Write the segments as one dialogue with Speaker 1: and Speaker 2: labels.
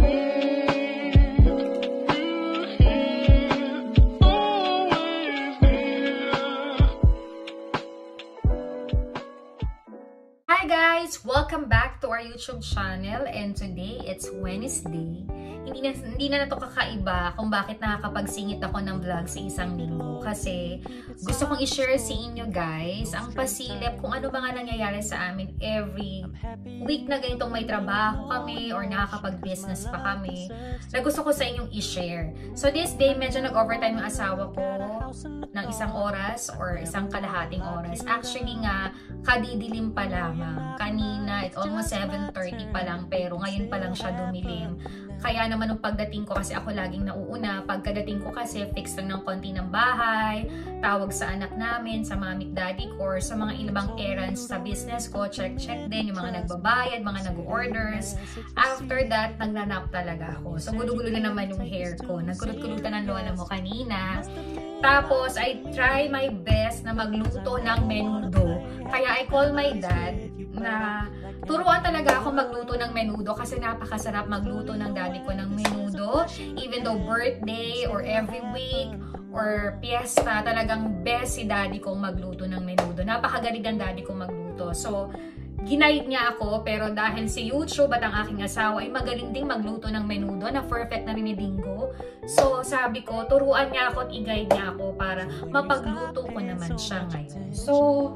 Speaker 1: Hi guys! Welcome back to our YouTube channel, and today it's Wednesday. Hindi na ito kakaiba kung bakit nakakapagsingit ako ng vlog sa isang linggo, kasi gusto kong i-share sa inyo guys ang pasilip kung ano ba nga nangyayari sa amin every week na ganitong may trabaho kami or nakakapag-business pa kami, na gusto ko sa inyong i-share. So this day, medyo nag-overtime yung asawa ko ng isang oras or isang kalahating oras. Actually nga, kadidilim pa lamang. Kanina, it's almost 7:30 pa lang, pero ngayon pa lang siya dumilim. Kaya naman nung pagdating ko, kasi ako laging nauuna, pagkadating ko kasi fix lang ng konti ng bahay, tawag sa anak namin, sa mami at daddy ko, or sa mga ibang errands sa business ko, check din yung mga nagbabayad, mga nag-orders. After that, nagnanap talaga ako. So gulo-gulo na naman yung hair ko. Nagkulot-kulutan ng lola mo kanina. Tapos, I try my best na magluto ng menudo. Kaya I call my dad na turuan talaga ako magluto ng menudo, kasi napakasarap magluto ng daddy ko ng menudo. Even though birthday or every week or piyesta, talagang best si daddy kong magluto ng menudo. Napakagaling ang daddy kong magluto. So, ginaid niya ako, pero dahil si YouTube at ang aking asawa ay magaling ding magluto ng menudo, na perfect na rin ni Dingo. So, sabi ko, turuan niya ako at i-guide niya ako para mapagluto ko naman siya ngayon. So,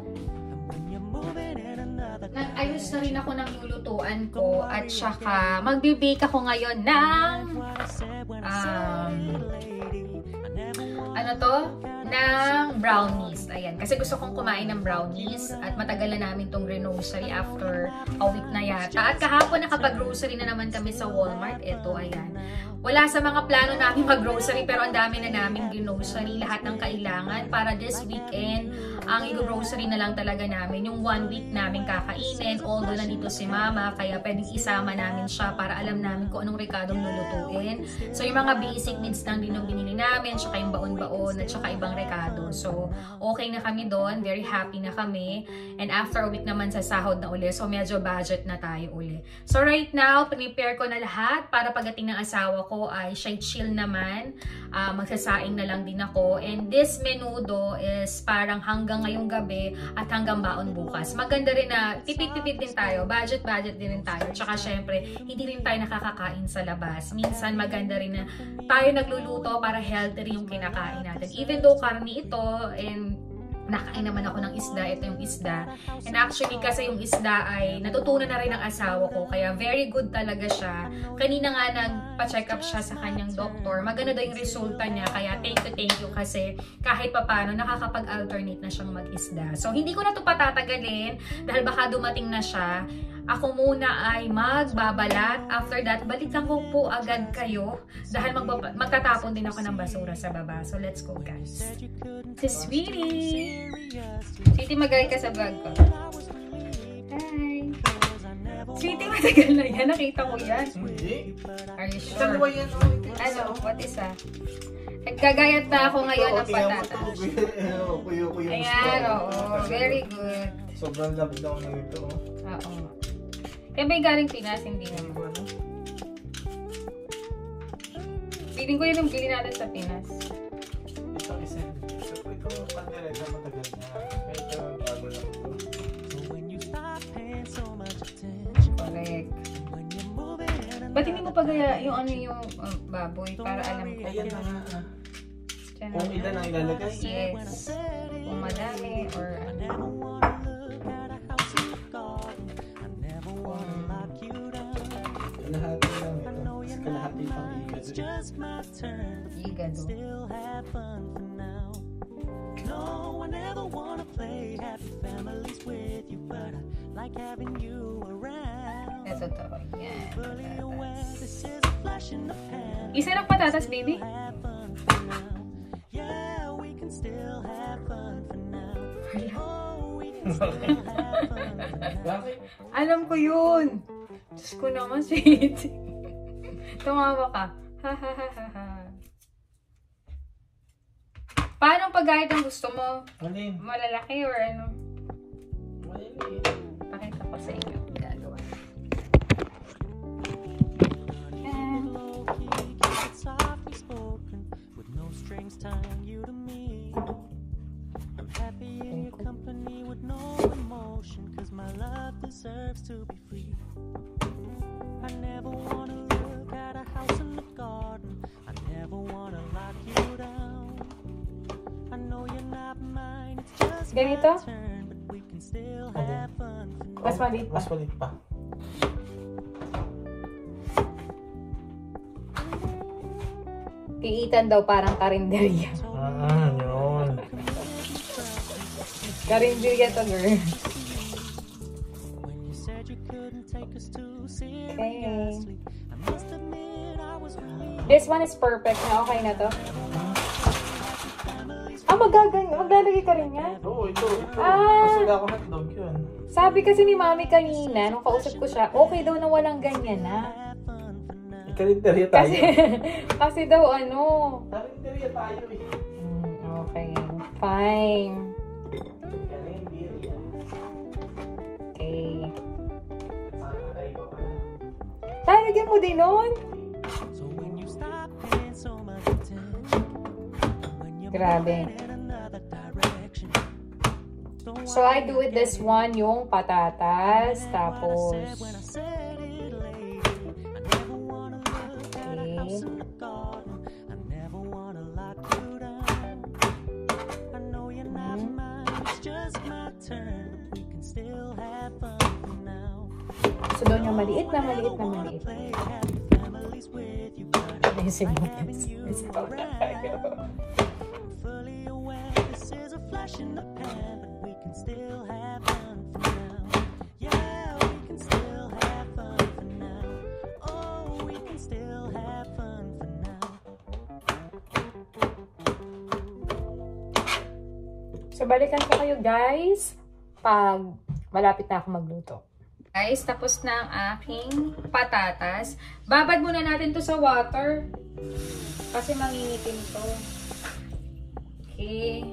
Speaker 1: nag-ayos na rin ako ng lulutuan ko, at saka magbe-bake ako ngayon ng ng brownies. Ayan, kasi gusto kong kumain ng brownies at matagal na namin tong grocery after a week na yata. At kahapon nakapag-grocery na naman kami sa Walmart. Ito, ayan. Wala sa mga plano namin mag-grocery, pero ang dami na namin grocery, lahat ng kailangan para this weekend. Ang i-grocery na lang talaga namin yung 1 week namin kakainin, although nandito si mama, kaya pwedeng isama namin siya para alam namin kung anong rekadong lulutuin. So yung mga basic needs lang din yung binili namin, tsaka yung baon-baon at tsaka ibang rekado. So okay na kami doon, very happy na kami, and after a week naman sa sahod na uli, so medyo budget na tayo uli. So right now, prepare ko na lahat para pagdating ng asawa ko ay siya chill naman, magsasaing na lang din ako, and this menudo is parang hanggang ngayong gabi at hanggang baon bukas. Maganda rin na tipid-tipid din tayo, budget din rin tayo, tsaka syempre hindi rin tayo nakakakain sa labas. Minsan maganda rin na tayo nagluluto para healthy rin yung kinakain natin, even though karni ito, and nakain naman ako ng isda. Ito yung isda. And actually, kasi yung isda ay natutunan na rin ng asawa ko. Kaya very good talaga siya. Kanina nga nagpa-check up siya sa kanyang doktor. Maganda daw yung resulta niya. Kaya thank you kasi kahit papano nakakapag-alternate na siyang mag-isda. So, hindi ko na ito patatagalin dahil baka dumating na siya. Ako muna ay magbabalat. After that, balikan ko po agad kayo dahil magtatapon din ako ng basura sa baba. So, let's go guys. Si Sweetie! Sweetie, magaling ka sa vlog ko. Hi! Sweetie, matagal na yan. Nakita ko yan. Are you sure? Ano? What is that? Nagkagayat na ako ngayon ng patatas. Ayan, oo. Very good.
Speaker 2: Sobrang love daw na ito.
Speaker 1: Oo. Kaya ba yung galing Pinas? Hindi naman. Feeling ko yun yung bili natin sa Pinas.
Speaker 2: Ito isa. Ito panderesa matagal na. Ito bago lang ito.
Speaker 1: Correct. Ba't hindi mo pa gaya yung ano yung baboy para alam ko?
Speaker 2: Ayan na nga. Kung ilan ang ilalagay?
Speaker 1: Yes. Kung madami or ano.
Speaker 2: Kalahati lang ito. Kalahati pang
Speaker 1: Igado. Ito to. Yan. Patatas. Isa lang patatas, baby. Alam ko yun. Diyos ko naman, sweet. Tumawa ka. Paano pag-guide ang gusto mo?
Speaker 2: Alin?
Speaker 1: Malalaki or ano?
Speaker 2: Maliliit.
Speaker 1: Pakita ko sa inyo. Gagawa. Ganito? Mas maliit pa.
Speaker 2: Mas maliit pa.
Speaker 1: Iitan daw parang karinderya.
Speaker 2: Yun.
Speaker 1: Karinderya to, girl. Okay. This one is perfect na. Okay na to. Maglalagay ka rin yan?
Speaker 2: Oo, ito.
Speaker 1: Ah.
Speaker 2: Kasi wala akong hotdog yun.
Speaker 1: Sabi kasi ni Mami kanina, nung kausap ko siya, okay daw na walang ganyan na.
Speaker 2: Karinderya tayo.
Speaker 1: Kasi daw ano.
Speaker 2: Karinderya tayo eh.
Speaker 1: Okay. Fine.
Speaker 2: Karinderya.
Speaker 1: Okay.
Speaker 2: Sana tayo pa pala.
Speaker 1: Talagyan mo din nun. Grabe. So, I do it this one, yung patatas, tapos... So, doon yung maliit na maliit na maliit. Naisig mo guys. Naisig mo tayo. So, balikan ko kayo guys pag malapit na ako magluto. Guys, tapos na ang aking patatas. Babad muna natin to sa water. Kasi mangingitim to. Okay.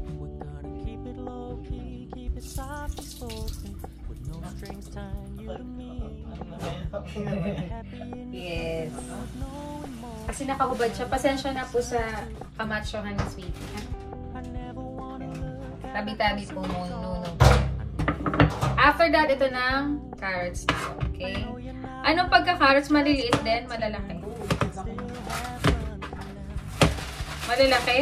Speaker 1: Yes. Kasi nakahubad siya. Pasensya na po sa kamatsyohan ni Sweetie. Ha? Tabi-tabi po muna. After that, ito ng carrots dito. Okay? Anong pagka-carrots? Maliliit din? Malalaki? Malalaki?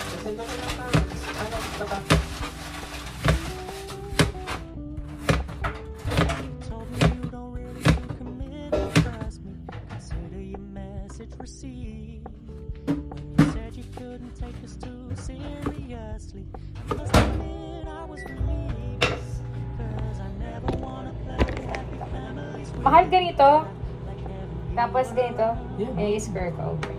Speaker 1: Mahal ganito. Tapos ganito. Eh, square ko. Okay.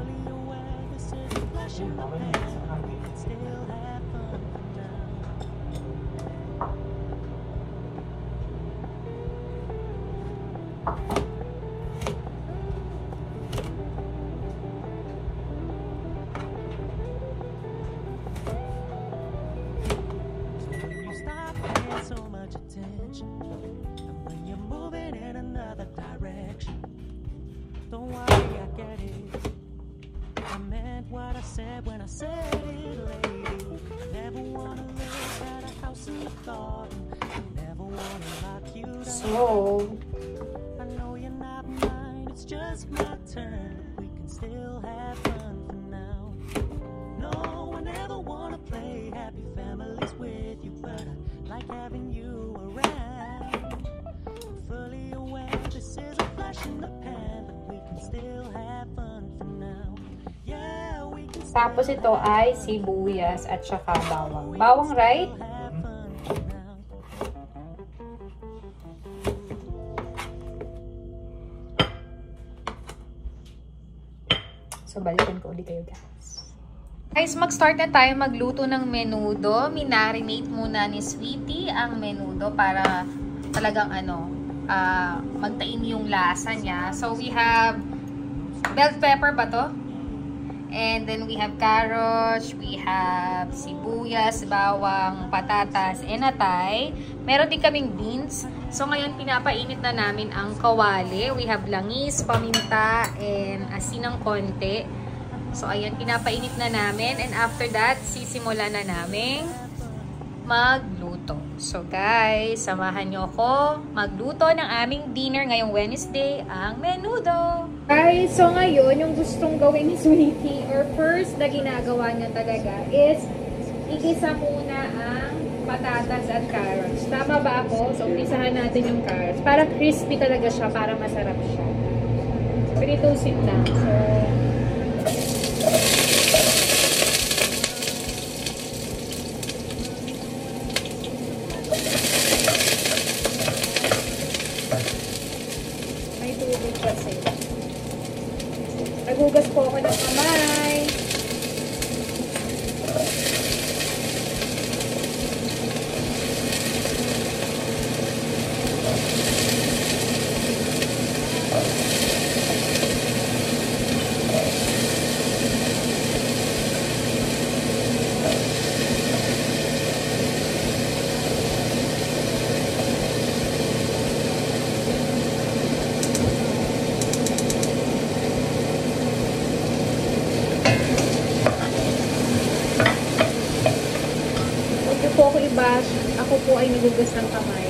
Speaker 1: So, I know you're not mine, it's just my turn. We can still have fun for now. No, I never wanna play happy families with you, but I like having you around. I'm fully aware this is a flash in the pan, but we can still have fun for now. Yeah, we can. Tapos ito ay sibuyas at saka bawang. Bawang, right? So, balikan ko ulit kayo, guys. Guys, mag-start na tayo magluto ng menudo. Minarinate muna ni Sweetie ang menudo para talagang magtain yung lasa niya. So, we have bell pepper ba to? And then, we have carrots, we have sibuyas, bawang, patatas, and atay. Meron din kaming beans. So, ngayon, pinapainit na namin ang kawali. We have langis, paminta, and asin ng konti. So, ayan, pinapainit na namin. And after that, sisimulan na namin magluto. So, guys, samahan nyo ako magluto ng aming dinner ngayong Wednesday, ang menudo. Guys, so ngayon, yung gustong gawin ni Sweetie, or first na ginagawa niya talaga, is igisa muna ang patatas at carrots. Tama ba ako? So, umpisahan natin yung carrots. Para crispy talaga siya, para masarap siya. Piritusin lang. So, may tubig kasi. Nagugas po ako ng kamay. Ako po ay nagugas ng kamay.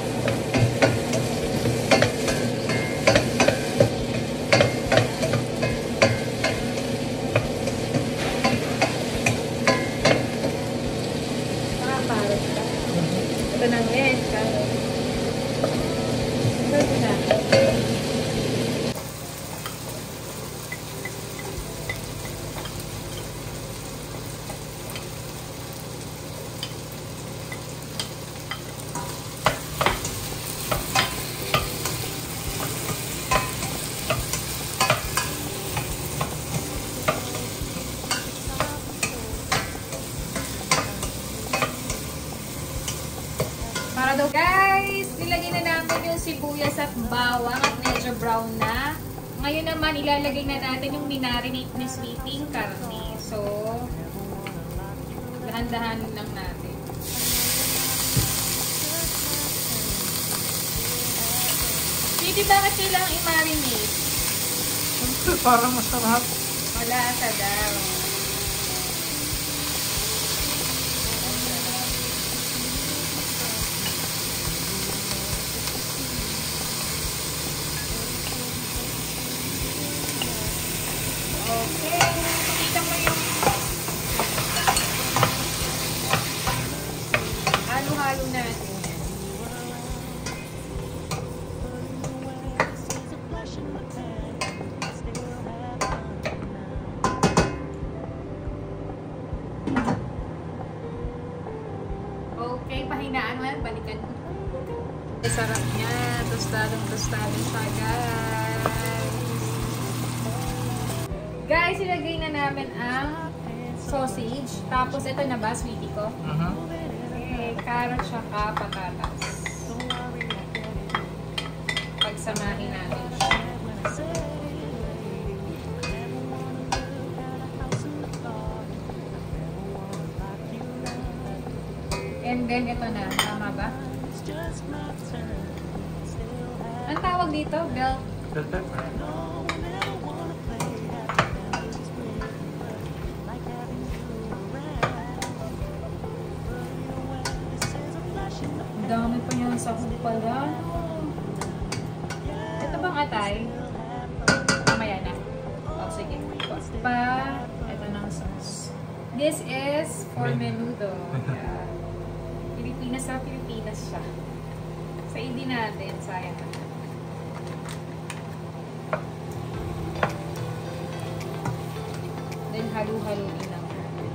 Speaker 1: Carrot ka. Ito na ngayon, carrot. Ito na. Para daw guys, nilagay na namin yung sibuyas at bawang at medyo brown na. Ngayon naman, ilalagay na natin yung minarinate ni Sweetie karne. So, dahan-dahan lang natin. Sweetie, bakit kailangang i-marinate?
Speaker 2: Siyempre, para masarap.
Speaker 1: Wala sa daw. Okay, pakita mo yung halo-halo natin. Okay, pahinaan mo yan, balikan mo. Sarap niya, tostadong-tostado siya, guys. Guys, ilagay na namin ang sausage. Tapos, ito na ba, Sweetie ko? Okay, carrot saka patatas. Pagsamahin natin siya. And then, ito na. Tama ba? Ang tawag dito? Bell
Speaker 2: pepper.
Speaker 1: Dami pa niya sa pala. Ito bang atay? Mamaya na. O, sige. Ito ng sauce. This is for menudo. Yeah. Pilipinas sa Pilipinas siya. Sa hindi natin, sayang na. Then, halu-haluin lang.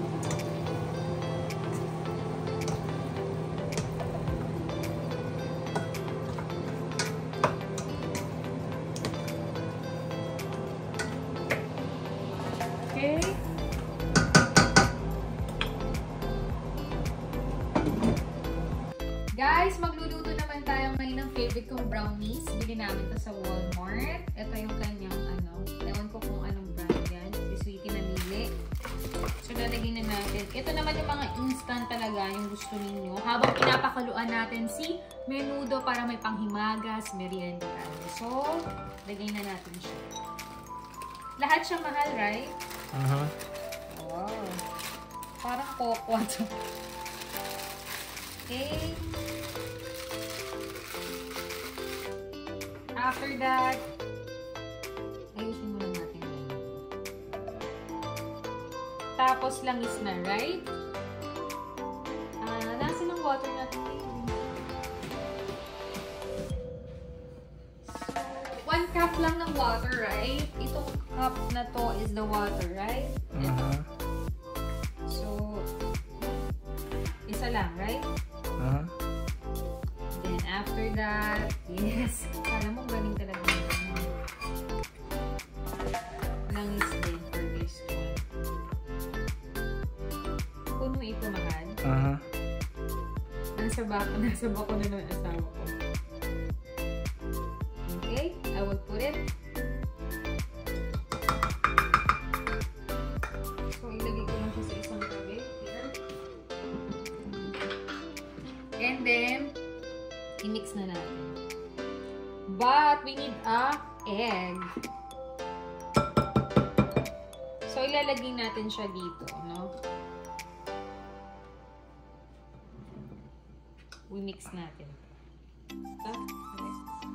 Speaker 1: Okay. Guys, magluluto naman tayo ngayon ng favorite kong brownies. Bili namin to sa Walmart. Ito yung kanyang ewan ko kung anong brand yan. Si Sweetie namili. So, lalagay na natin. Ito naman yung mga instant talaga, yung gusto ninyo. Habang pinapakuluan natin si menudo para may panghimagas, merienda tayo. So, lagay na natin siya. Lahat siya mahal, right? Wow. Parang cocoa to. Okay. After that, ayusin mo lang natin. Tapos langis na, right? Nasaan ang water natin? 1 cup lang ng water, right? Itong cup na to is the water, right? So, isa lang, right? Then after that, yes. Alam mo, galing talaga. Langis din for this one. Puno ito, mahal. Nasa bako na ng asawa ko. Okay, I will put it. So, ilagay ko lang siya sa isang tabi. Here. And then, i-mix na natin. But, we need a egg. So, ilalagay natin siya dito, no? We mix natin. Ito. Okay.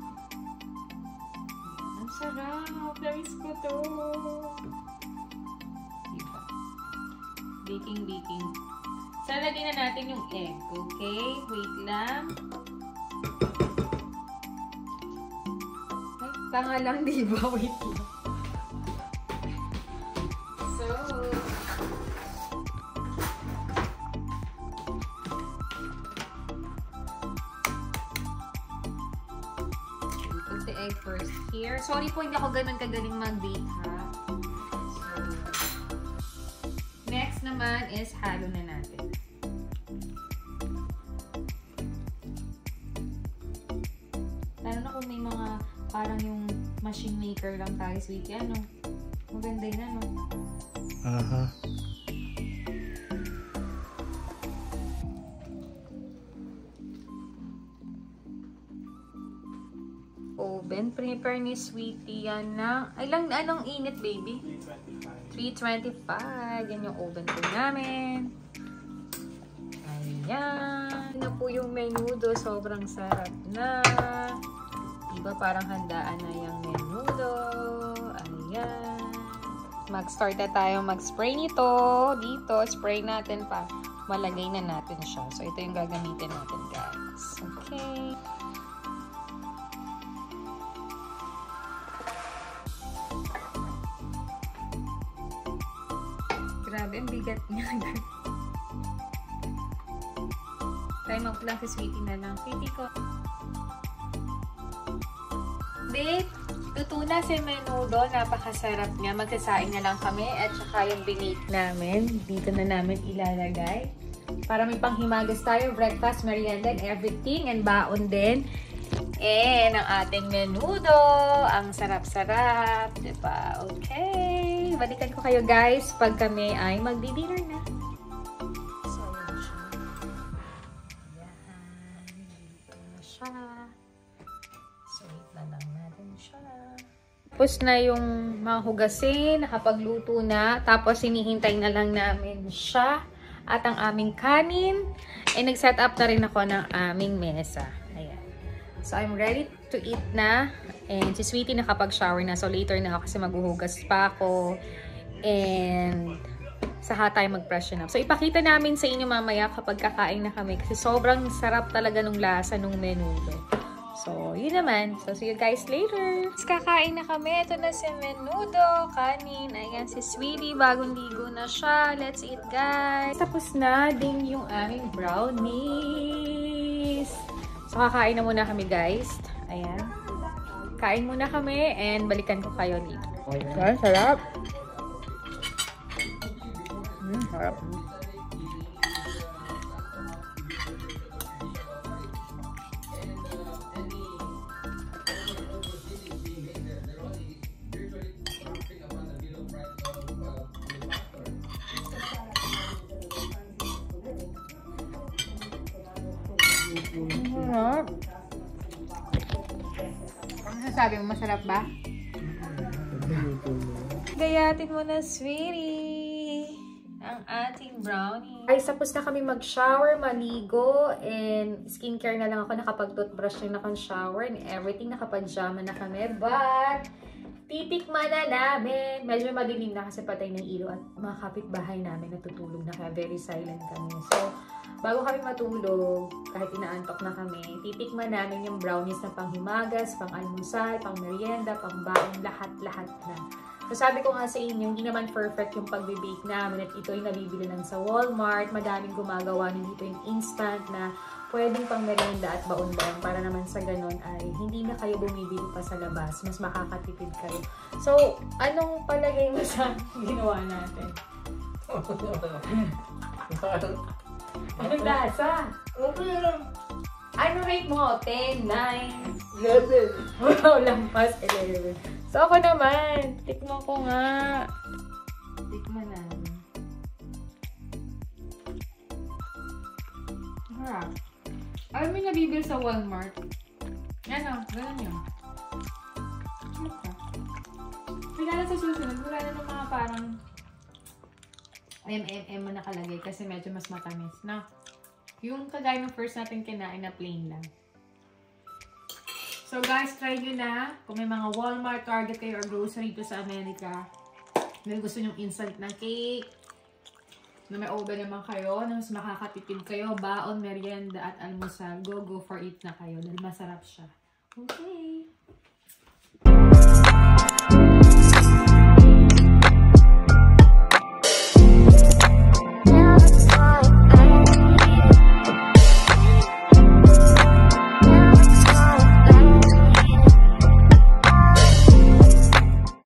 Speaker 1: Ang sarap! Namiss ko to! Diba? Baking. So, lagyan na natin yung egg. Okay? Wait lang. Ay, tanga lang, diba? Wait lang. So, put the egg first here. Sorry po, hindi ako ganun kagaling mag-bake, ha? So, next naman is halo na natin. Lalo na kung may mga parang yung machine maker lang tayo, sweetie, ano? Maganda yun, ano? Oven, prepare ni sweetie yan na. Anong init, baby? 325. Yan yung oven po namin. Ayan. Na po yung menudo. Sobrang sarap na. Diba parang handaan na yung menudo. Ayan. Mag-start na tayo mag-spray nito. Dito, spray natin pa. Malagay na natin siya. So, ito yung gagamitin natin, guys. Okay. Grabe, ang bigat niya. Time out lang si sweetie na lang. Sweetie ko. Babe, luto na si menudo. Napakasarap niya. Magsasaing na lang kami. At saka yung binake namin. Dito na namin ilalagay. Para may panghimagas tayo. Breakfast, merienda, and everything. And baon din. And ang ating menudo. Ang sarap-sarap. Diba? Okay. Balikan ko kayo guys pag kami ay magdi-dinner na. So, yan siya. Yan. Dito na siya. So, wait na lang natin siya. Tapos na yung mga hugasin. Nakapagluto na. Tapos, hinihintay na lang namin siya. At ang aming kanin. And nag-set up na rin ako ng aming mesa. Ayan. So, I'm ready to eat na. And si Sweetie nakapag-shower na. So, later na ako kasi maghuhugas pa ako. And saka tayo mag-freshen up. So, ipakita namin sa inyo mamaya kapag kakain na kami. Kasi sobrang sarap talaga nung lasa nung menudo. So, yun naman. So, see you guys later. Kakain na kami. Ito na si menudo, kanin. Ayan, si Sweetie. Bagong ligo na siya. Let's eat, guys. Tapos na din yung aming brownies. So, kakain na muna kami, guys. Ayan. Kain muna kami and balikan ko kayo dito. Ayan, sarap. Sarap. Ano sasabi mo? Masarap ba? Kaya Hayatin mo na, sweetie. Ang ating brownie. Ay, tapos na kami mag-shower, maligo, and skincare na lang ako. Nakapag-toothbrush na nakang-shower and everything. Nakapag-jama na kami. But, titikman na namin. Medyo madilim na kasi patay ng ilaw at mga kapitbahay namin natutulog na kaya very silent kami. So, bago kami matulog, kahit inaantok na kami, titikman namin yung brownies na panghimagas, pang-almusal, pang-merienda, pang-baon, lahat-lahat na. So, sabi ko nga sa inyo, hindi naman perfect yung pagbe-bake namin at ito yung nabibili lang sa Walmart. Madaming gumagawa nito yung instant na pwedeng pang merienda at baon-baon para naman sa ganun ay hindi na kayo bumibili pa sa labas. Mas makakatipid kayo. So, anong palagay mo sa ginawa natin? Anong lasa?
Speaker 2: Okay lang.
Speaker 1: Ano rate mo? 10, 9?
Speaker 2: 11.
Speaker 1: Wow, lampas 11. So, ako naman. Tikman ko nga. Tikman namin. Harap. Alam mo yung nabibili sa Walmart? Yan o. Ganun yun. Wala na sa susunod. Wala na ng mga parang MMM na nakalagay kasi medyo mas matamis na. Yung kagaya ng first natin kinain na plain lang. So guys, try nyo na. Kung may mga Walmart, Target kayo, or grocery dito sa Amerika. Kung gusto nyo instant na cake, na may oven naman kayo, na mas makakatipid kayo, baon, merienda, at almusal, go for it na kayo dahil masarap siya. Okay.